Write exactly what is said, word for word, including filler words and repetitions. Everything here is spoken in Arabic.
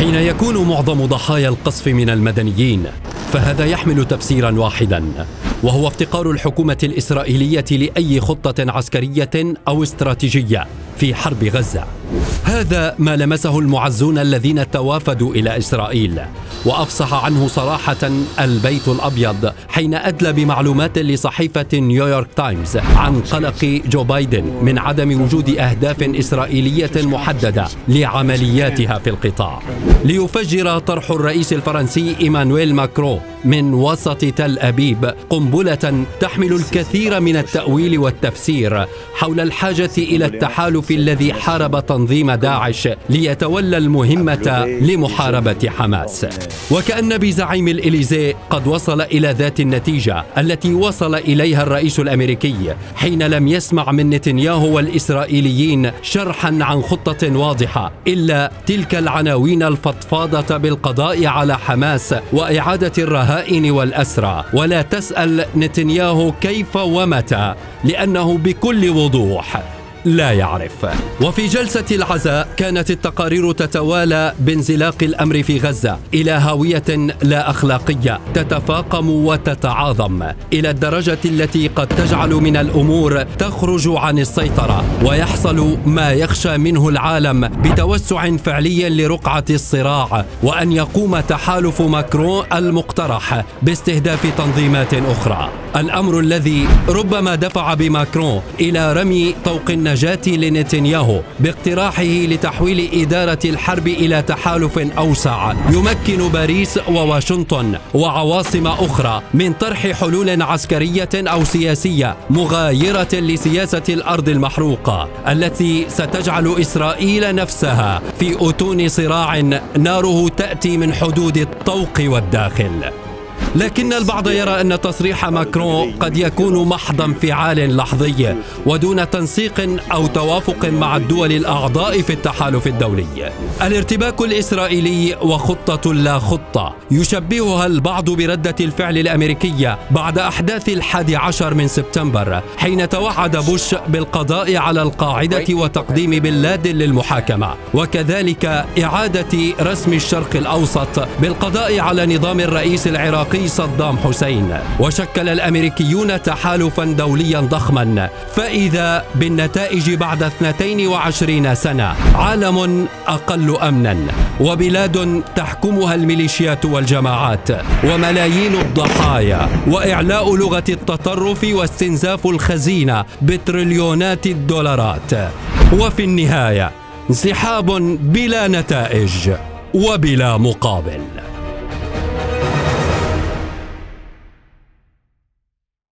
حين يكون معظم ضحايا القصف من المدنيين، فهذا يحمل تفسيرا واحدا، وهو افتقار الحكومة الإسرائيلية لأي خطة عسكرية أو استراتيجية في حرب غزة. هذا ما لمسه المعزون الذين توافدوا إلى إسرائيل، وأفصح عنه صراحة البيت الأبيض حين أدلى بمعلومات لصحيفة نيويورك تايمز عن قلق جو بايدن من عدم وجود أهداف إسرائيلية محددة لعملياتها في القطاع، ليفجر طرح الرئيس الفرنسي إيمانويل ماكرون من وسط تل أبيب قنبلة تحمل الكثير من التأويل والتفسير حول الحاجة إلى التحالف الذي حارب تنظيم داعش ليتولى المهمة لمحاربة حماس. وكأن بزعيم الإليزيه قد وصل إلى ذات النتيجة التي وصل إليها الرئيس الأمريكي حين لم يسمع من نتنياهو والإسرائيليين شرحا عن خطة واضحة إلا تلك العناوين الفضفاضة بالقضاء على حماس وإعادة الرهائن والأسرى، ولا تسأل نتنياهو كيف ومتى، لأنه بكل وضوح لا يعرف. وفي جلسة العزاء كانت التقارير تتوالى بانزلاق الأمر في غزة إلى هاوية لا أخلاقية تتفاقم وتتعاظم إلى الدرجة التي قد تجعل من الأمور تخرج عن السيطرة، ويحصل ما يخشى منه العالم بتوسع فعلي لرقعة الصراع، وأن يقوم تحالف ماكرون المقترح باستهداف تنظيمات أخرى. الأمر الذي ربما دفع بماكرون إلى رمي طوق النجاة لنتنياهو باقتراحه لتحويل إدارة الحرب إلى تحالف أوسع يمكن باريس وواشنطن وعواصم أخرى من طرح حلول عسكرية أو سياسية مغايرة لسياسة الأرض المحروقة التي ستجعل إسرائيل نفسها في أتون صراع ناره تأتي من حدود الطوق والداخل. لكن البعض يرى أن تصريح ماكرون قد يكون محض انفعال لحظي ودون تنسيق أو توافق مع الدول الأعضاء في التحالف الدولي. الارتباك الإسرائيلي وخطة لا خطة يشبهها البعض بردة الفعل الأمريكية بعد أحداث الحادي عشر من سبتمبر، حين توعد بوش بالقضاء على القاعدة وتقديم بن لادن للمحاكمة، وكذلك إعادة رسم الشرق الأوسط بالقضاء على نظام الرئيس العراقي صدام حسين. وشكل الأمريكيون تحالفا دوليا ضخما، فإذا بالنتائج بعد اثنتين وعشرين سنة: عالم أقل أمنا، وبلاد تحكمها الميليشيات والجماعات، وملايين الضحايا، وإعلاء لغة التطرف واستنزاف الخزينة بتريليونات الدولارات، وفي النهاية انسحاب بلا نتائج وبلا مقابل.